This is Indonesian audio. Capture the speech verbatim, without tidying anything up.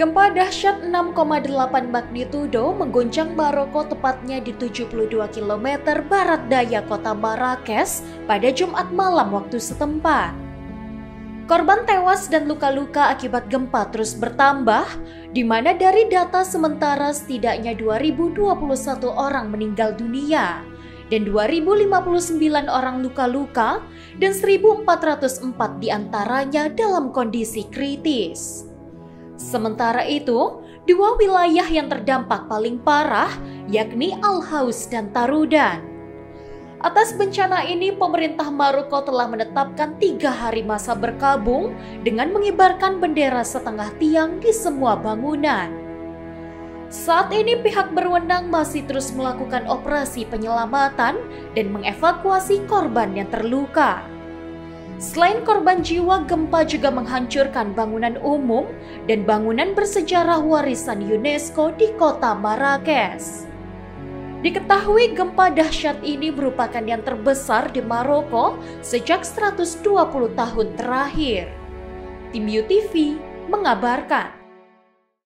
Gempa dahsyat enam koma delapan magnitudo mengguncang Maroko tepatnya di tujuh puluh dua kilometer barat daya kota Marrakesh pada Jumat malam waktu setempat. Korban tewas dan luka-luka akibat gempa terus bertambah, di mana dari data sementara setidaknya dua ribu dua puluh satu orang meninggal dunia dan dua ribu lima puluh sembilan orang luka-luka dan seribu empat ratus empat diantaranya dalam kondisi kritis. Sementara itu, dua wilayah yang terdampak paling parah yakni Al-Haus dan Taroudan. Atas bencana ini, pemerintah Maroko telah menetapkan tiga hari masa berkabung dengan mengibarkan bendera setengah tiang di semua bangunan. Saat ini pihak berwenang masih terus melakukan operasi penyelamatan dan mengevakuasi korban yang terluka. Selain korban jiwa, gempa juga menghancurkan bangunan umum dan bangunan bersejarah warisan UNESCO di kota Marrakesh. Diketahui gempa dahsyat ini merupakan yang terbesar di Maroko sejak seratus dua puluh tahun terakhir. Tim U T V mengabarkan.